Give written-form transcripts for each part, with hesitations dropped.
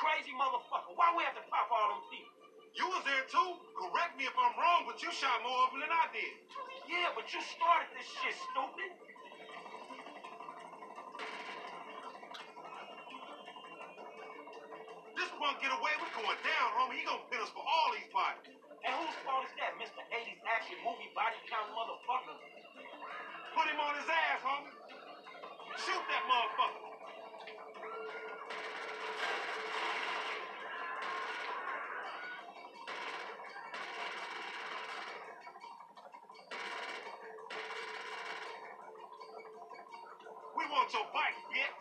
crazy motherfucker. Why we have to pop all them people? You was there too. Correct me if I'm wrong, but you shot more of them than I did. Yeah, but you started this shit, stupid. This punk get away, we going down, homie. He gonna pin us for all these bodies. And whose fault is that, Mr. 80s action movie body count motherfucker? Put him on his ass, homie. Shoot that motherfucker. We want your bike, bitch.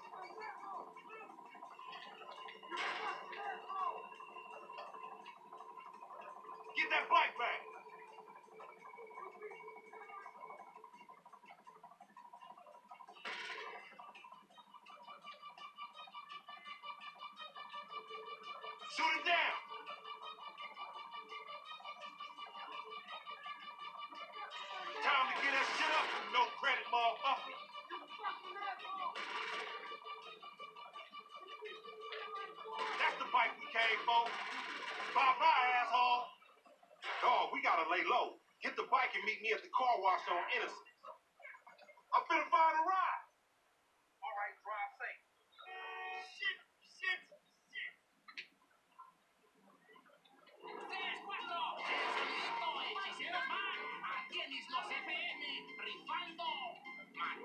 Get that bike back. Shoot it down. Time to get that shit up. No credit, motherfucker. That's the bike we came for. Bye-bye, asshole. Dog, we gotta lay low. Get the bike and meet me at the car wash on Innocence. I'm finna find a ride. All right, drive safe. Shit. ¡Tres, cuatro! ¡Solito! ¡Hechicero man! ¡Aquí en Islos FM! ¡Rifando! Man.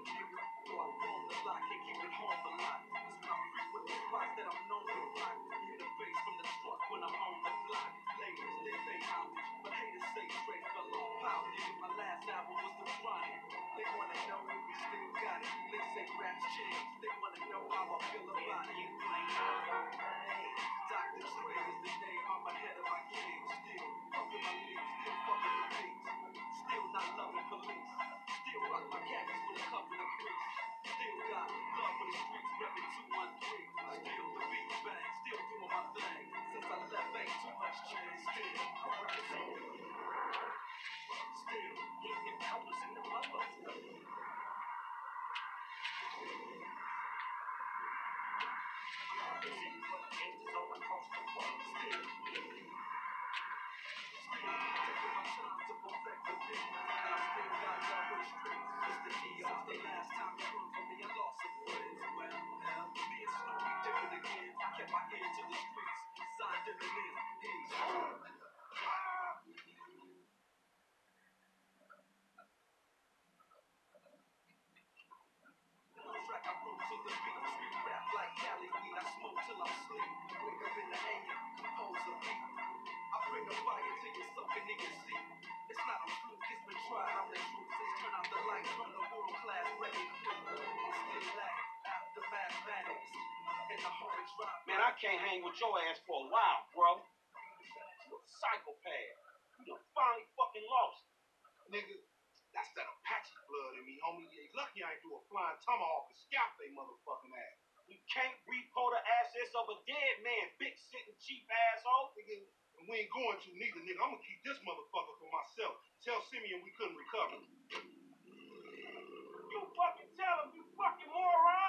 Man, I can't hang with your ass for a while, bro. You a psychopath. You done finally fucking lost. Nigga, that's that Apache blood in me, homie. Yeah, lucky I ain't do a flying tomahawk and scalp they motherfucking ass. You can't repo the assets of a dead man, big sitting cheap asshole. Nigga, and we ain't going to neither, nigga. I'm gonna keep this motherfucker for myself. Tell Simeon we couldn't recover. You fucking tell him, you fucking moron.